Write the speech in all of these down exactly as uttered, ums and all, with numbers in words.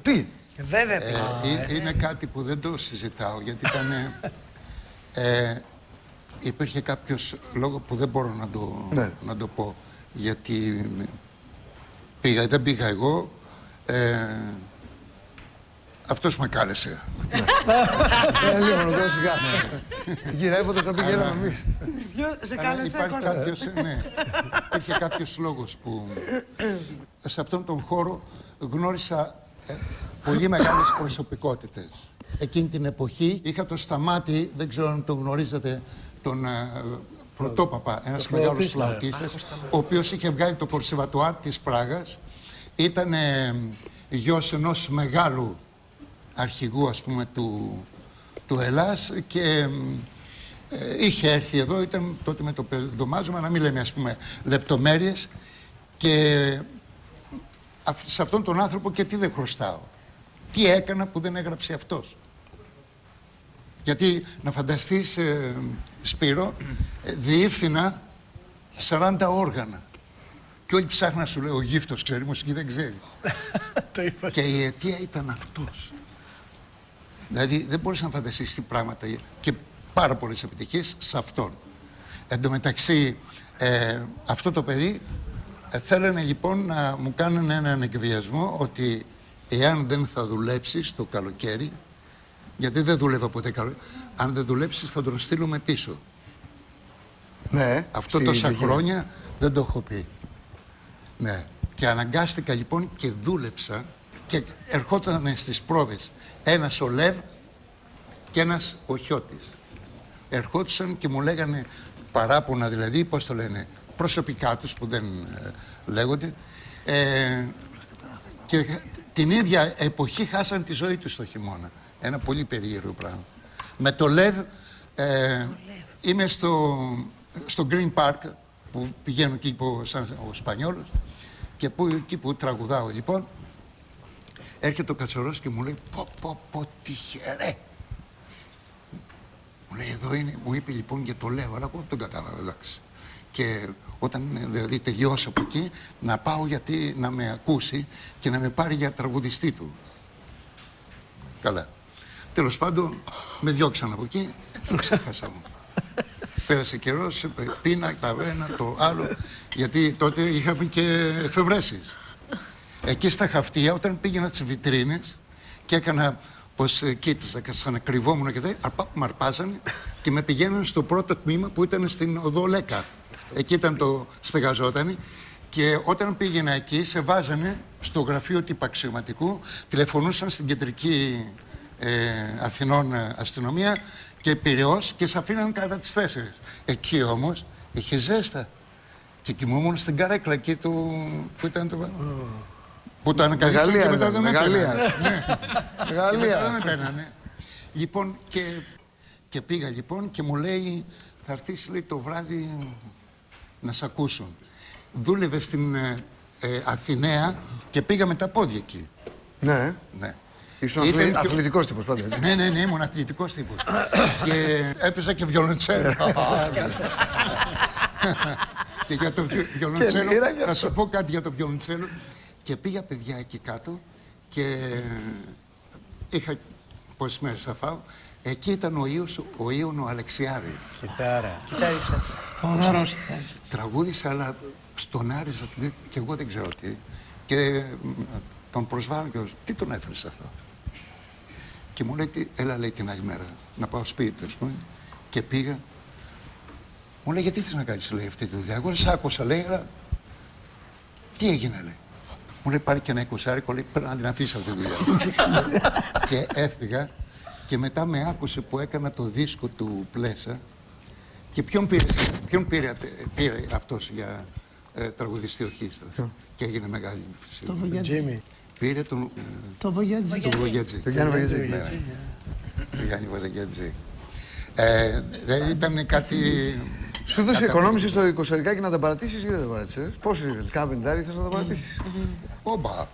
Τι. Βέβαια ε, ε, είναι κάτι που δεν το συζητάω, γιατί ήταν... Ε, υπήρχε κάποιος λόγο που δεν μπορώ να το, ναι. να το πω, γιατί πήγα, δεν πήγα εγώ, ε, αυτός με κάλεσε. Ε, λίγο να δώσει σιγά. Γυρεύοντας θα πηγαίναμε εμείς. Ποιο σε κάλεσε, Κώστα? Ναι, υπήρχε κάποιος λόγος που σε αυτόν τον χώρο γνώρισα ε, πολύ μεγάλες προσωπικότητες. Εκείνη την εποχή είχα το Σταμάτη, δεν ξέρω αν το γνωρίζετε, τον ε, Πρωτόπαπα, ένας μεγάλος φλαουτίστας, ο οποίος είχε βγάλει το Κονσερβατουάρ της Πράγας. Ήταν ε, γιος ενός μεγάλου αρχηγού, ας πούμε, του, του Ελλάς και ε, είχε έρθει εδώ, ήταν τότε με το παιδομάζωμα, να μην λέμε, ας πούμε, λεπτομέρειες, και α, σε αυτόν τον άνθρωπο και τι δεν χρωστάω. Τι έκανα που δεν έγραψε αυτός. Γιατί να φανταστείς, ε, Σπύρο, ε, διεύθυνα σαράντα όργανα. Και όλοι ψάχναν να σου λέει, ο γύφτος ξέρει, μουσική δεν ξέρει. Και η αιτία ήταν αυτός. Δηλαδή δεν μπορείς να φανταστείς τι πράγματα, και πάρα πολλές επιτυχίες σε αυτόν. Εν τω μεταξύ, ε, αυτό το παιδί ε, θέλανε λοιπόν να μου κάνουν έναν εκβιασμό ότι εάν δεν θα δουλέψεις το καλοκαίρι, γιατί δεν δούλευα ποτέ καλοκαίρι, αν δεν δουλέψεις θα τον στείλουμε πίσω. Ναι. Αυτό τόσα χρόνια δεν το έχω πει. Ναι. Και αναγκάστηκα λοιπόν και δούλεψα και ερχόταν στις πρόβες ένας ο Λεύ και ένας ο Χιώτης. Ερχόντουσαν και μου λέγανε παράπονα, δηλαδή, πώς το λένε, προσωπικά τους που δεν ε, λέγονται, ε, και την ίδια εποχή χάσαν τη ζωή τους το χειμώνα. Ένα πολύ περίεργο πράγμα. Με το Λεύ ε, είμαι στο, στο Green Park που πηγαίνω εκεί που, σαν ο Σπανιόλος, και που, εκεί που τραγουδάω λοιπόν, έρχεται ο Κατσορός και μου λέει πω πω πω τυχερέ. Μου λέει εδώ είναι, μου είπε λοιπόν για το Λεύ, αλλά εγώ δεν τον κατάλαβα, εντάξει. Και όταν δηλαδή τελειώσω από εκεί, να πάω γιατί να με ακούσει και να με πάρει για τραγουδιστή του. Καλά. Τέλος πάντων, με διώξαν από εκεί, το ξέχασα μου. Πέρασε καιρός, πίνα, ταβέρνα, το άλλο, γιατί τότε είχαμε και εφευρέσεις. Εκεί στα Χαυτία, όταν πήγαινα τις βιτρίνες και έκανα πως κοίταζα και σαν κρυβόμουν και τέτοια, με αρπάζανε και με πηγαίνανε στο πρώτο τμήμα που ήταν στην οδό Λέκα. Εκεί ήταν το στεγαζότανε, και όταν πήγαινα εκεί σε βάζανε στο γραφείο τυπαξιωματικού, τηλεφωνούσαν στην κεντρική ε, Αθηνών αστυνομία και Πειραιώς και σε αφήναν κατά τις τέσσερις. Εκεί όμως είχε ζέστα και κοιμούμουν στην καρέκλα εκεί του, που ήταν το... Που ήταν ανακαλύψαν και μετά δεν με πέρανε. Μεγαλεία. Δεν με πέρανε. Λοιπόν, και, και πήγα λοιπόν και μου λέει, θα έρθεις, λέει, το βράδυ να σ' ακούσουν. Δούλευε στην ε, ε, Αθηναία και πήγα με τα πόδια εκεί. Ναι. Ναι. Ήσουν αθλη... αθλητικός τύπος πάντα, έτσι. Ναι, ναι, ναι, ήμουν αθλητικός τύπος. Και έπαιζα και βιολοντσέλο. Και για το βιολοντσέλο, θα σου πω κάτι για το βιολοντσέλο. Και πήγα, παιδιά, εκεί κάτω και είχα πόσες μέρες θα φάω. Εκεί ήταν ο Ήος, ο Ήων ο Αλεξιάδης. Κιθάρα. Κιθάρισα. Φοβερός κιθάριστας. Τραγούδισα, αλλά στον άριζα και εγώ δεν ξέρω τι. Και τον προσβάλλω και τι τον έφερες αυτό. Και μου λέει, τι, έλα, λέει, την άλλη μέρα να πάω σπίτι, ας πούμε. Και πήγα. Μου λέει, γιατί θες να κάνεις, λέει, αυτή τη δουλειά. Εγώ σ' άκουσα, λέει, αλλά τι έγινε, λέει. Μου λέει, πάρει και ένα εικοσάρικο, λέει, πρέπει να την αφήσει αυτή τη δουλειά. Και έφυγα και μετά με άκουσε που έκανα το δίσκο του Πλέσα. Και ποιον πήρε, ποιον πήρε, πήρε αυτός για ε, τραγουδιστή ορχήστρας. Και έγινε μεγάλη φυσική. Το Βογιατζή. Πήρε τον... Ε, το Βογιατζή. Το Βογιατζή. Το Γιάννη Βογιατζή. Το Γιάννη Βογιατζή. Δεν ήταν κάτι... Σου έδωσε οικονόμηση στο εικοσαρικάκι να τα παρατήσεις ή δεν τα παρατήσεις? Πόσο ήθελες, κάνα πεντάρι θες να τα παρατήσεις? Όμπα.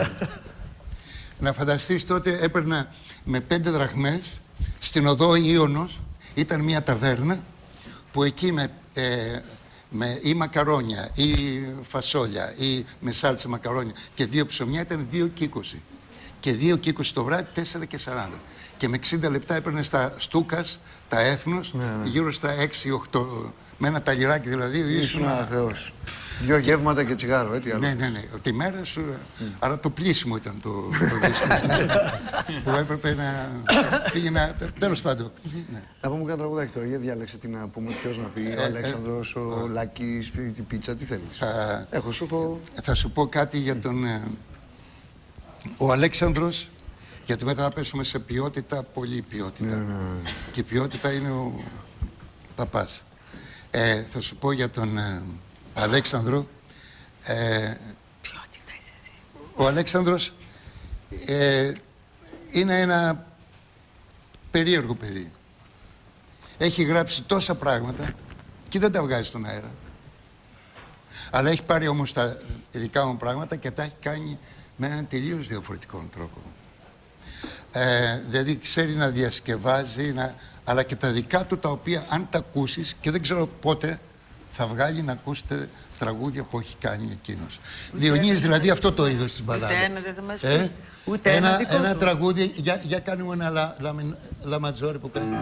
Να φανταστείς, τότε έπαιρνα με πέντε δραχμές στην οδό Ίωνος, ήταν μια ταβέρνα που εκεί με, ε, με ή μακαρόνια ή φασόλια ή με σάλτσα μακαρόνια και δύο ψωμιά ήταν δύο και είκοσι. και δύο και είκοσι το βράδυ, τέσσερα και σαράντα. Και με εξήντα λεπτά έπαιρνε στα Στούκας, τα Έθνος, ναι, ναι. γύρω στα έξι οκτώ, με ένα ταλιράκι δηλαδή. Ήσουν αθεός. Δυο γεύματα και τσιγάρο, έτσι. Ναι, ναι, ναι. Τη μέρα σου. Mm. Άρα το πλήσιμο ήταν το, το δίσκο. Που έπρεπε να πήγαινα. Τέλος πάντων. Ναι. Θα πούμε κάτι τραγουδάκι τώρα. Για διάλεξε τι να πούμε, ποιος να πει. Ο ε, Αλέξανδρος, ε, ο Λάκης, η πίτσα, τι θέλεις. Θα, Έχω, σου πω... θα σου πω κάτι για τον. Ε, ο Αλέξανδρος, γιατί μετά θα πέσουμε σε ποιότητα, πολλή ποιότητα. Ναι, ναι. Και η ποιότητα είναι ο παπάς. Ε, θα σου πω για τον ε, Αλέξανδρο. Ε, ποιότητα είσαι εσύ. Ο Αλέξανδρος ε, είναι ένα περίεργο παιδί. Έχει γράψει τόσα πράγματα και δεν τα βγάζει στον αέρα. Αλλά έχει πάρει όμως τα δικά μου πράγματα και τα έχει κάνει με έναν τελείως διαφορετικό τρόπο. Ε, δηλαδή ξέρει να διασκευάζει, να... αλλά και τα δικά του τα οποία αν τα ακούσεις, και δεν ξέρω πότε θα βγάλει να ακούσετε τραγούδια που έχει κάνει εκείνος. Διονύης δηλαδή αυτό το είδος της μπαλάδας. Ούτε ένα δεν θα μας πει. Ε? Ούτε ένα, ένα, δικό ένα του. τραγούδι, για, για κάνουμε ένα λα, λα, λα ματζόρι που κάνει.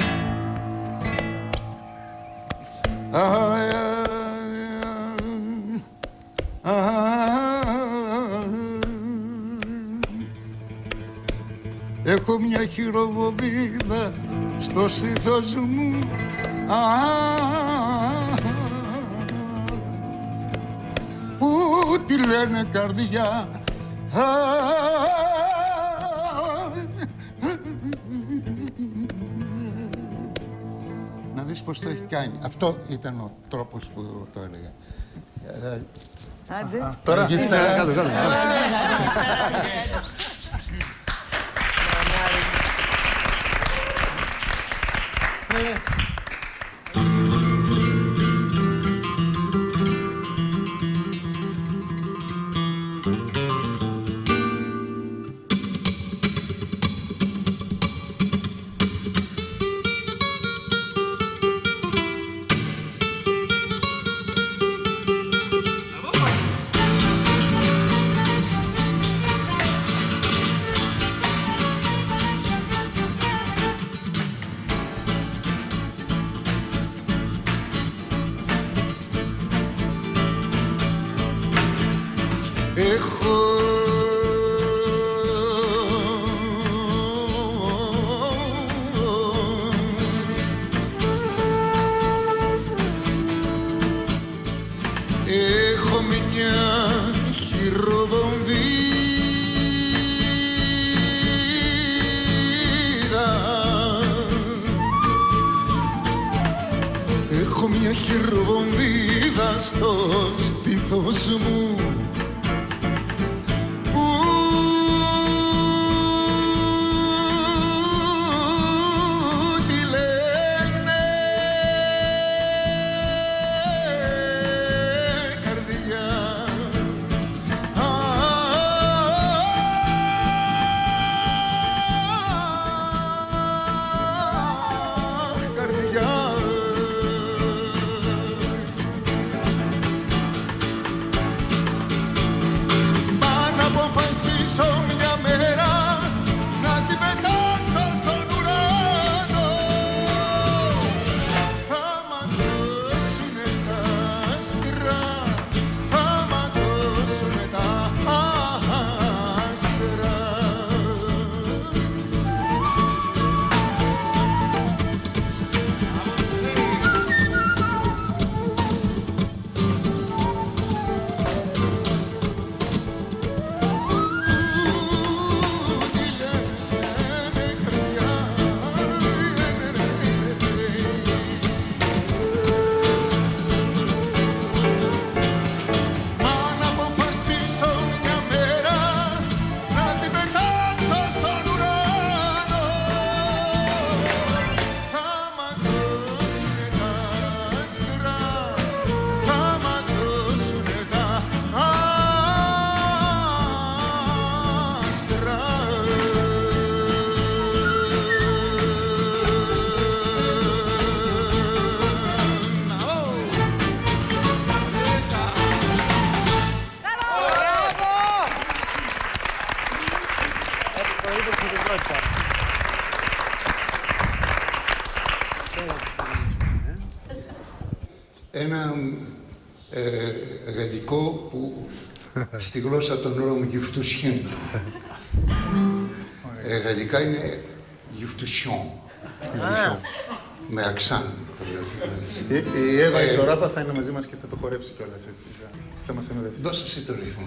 Έχω μια χειροβοβίδα στο στήθος μου, α, που τη λένε καρδιά. Α, να δεις πως το έχει κάνει. Αυτό ήταν ο τρόπος που το έλεγα. Άντε. Τώρα γύφτα, κάτω, κάτω. Έχω Έχω μια χειροβομβίδα, έχω μια χειροβομβίδα στο στήθος μου, πολύ προσωπικότητα. Ένα ε, γαλλικό που στη γλώσσα των όρων γυφτουσιέν. Ε, γαλλικά είναι γυφτουσιόν. Με αξάν. Η, η Εύα ε, Εξοράπα θα είναι μαζί μας και θα το χορέψει κιόλας έτσι. Θα μας συνοδεύσει. Δώσε εσύ το ρυθμό.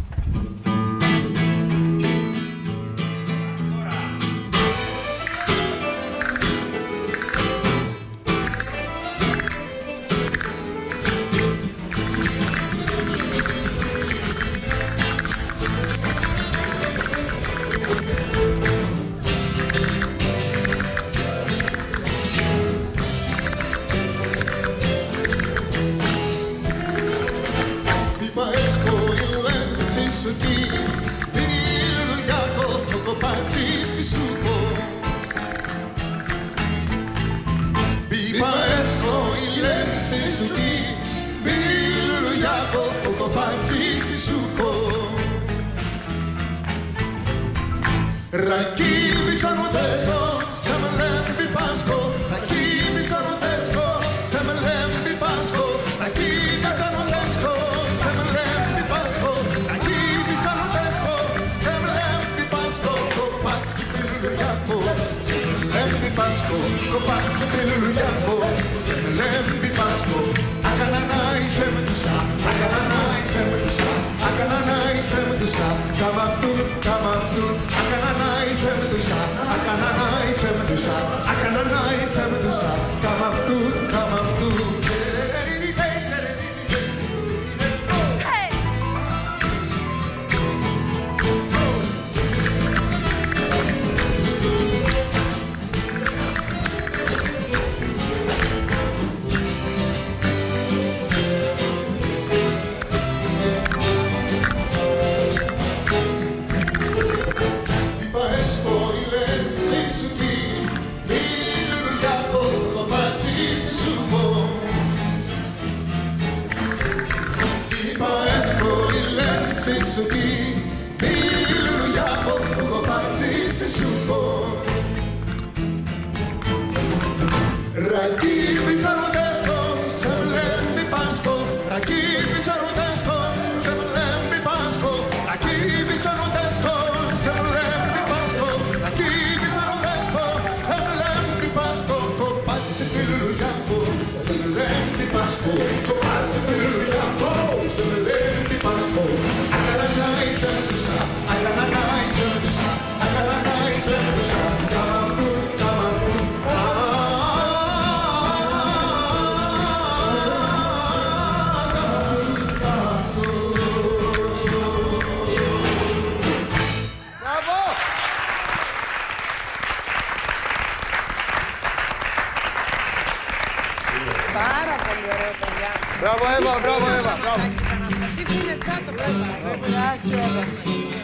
Πάρα πολύ ωραία, παιδιά. Μπράβο, Εύα, μπράβο, Εύα. Τι φίλε τσάτο, μπράβο. Gracias.